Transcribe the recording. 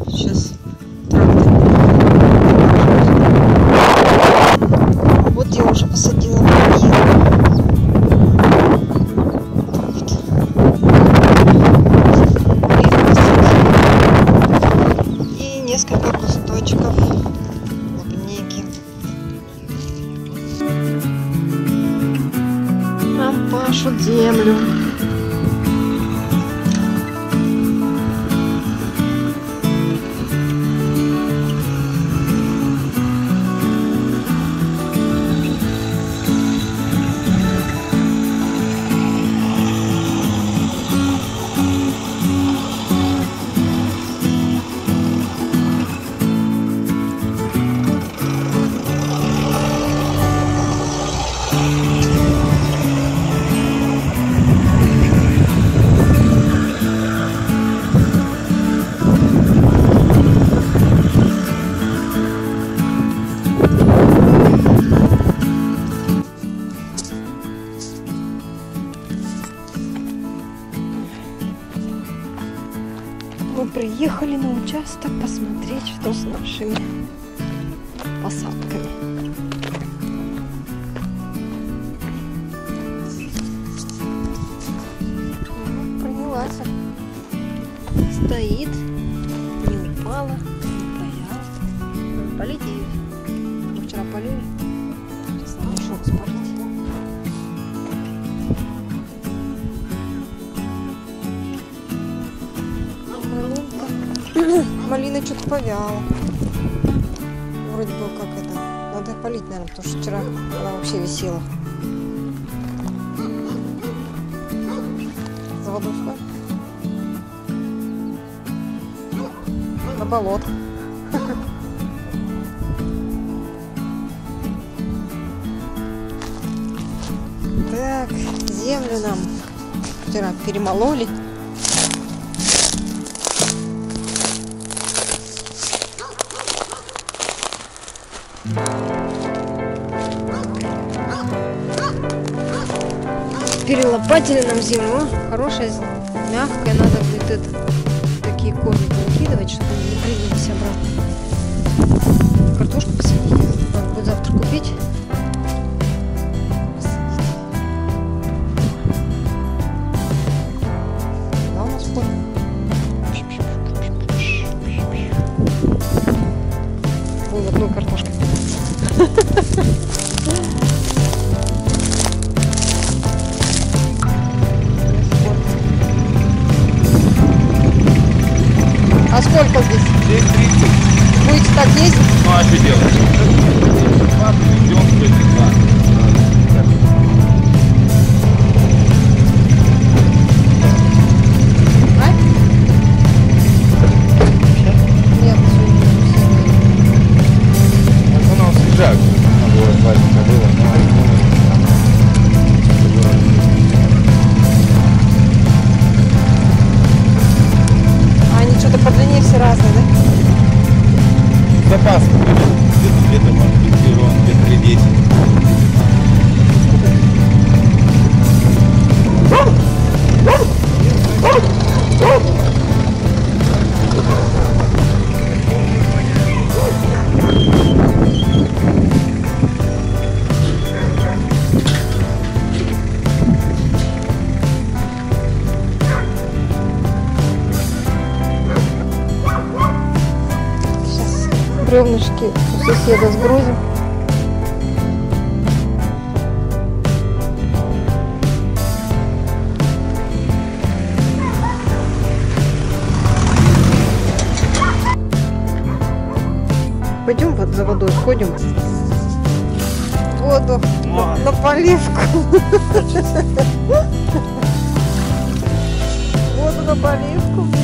Сейчас трактор. Вот я уже посадила малину. И несколько кусточков клубники. Нам пашут землю. Мы приехали на участок посмотреть, что с нашими посадками. Принялась. Стоит, не упала, не боялась. Полить ее. Мы вчера полили. Сейчас надо еще раз полить. Малина что-то повяла. Вроде бы как это. Надо полить, наверное, потому что вчера она вообще висела. За водой сходит. На болот. Так, землю нам вчера перемололи. Перелопатили нам землю. Хорошая, мягкая. Надо будет это, такие корни выкидывать, чтобы они не прыгались обратно. Картошку посадить. Надо будет завтра купить. Да, у нас поле. Вон одной картошкой. А сколько здесь? 6:30. Будете так ездить? Ну а что делать? Идем, стоит 2. А? Нет, Так оно свежак. Было 2 часа было. а они что-то по длине все разные, да? Запас где-то может быть где-то 10. Бревнышки у соседа сгрузим. Пойдем вот за водой сходим. Воду на поливку. Воду на поливку.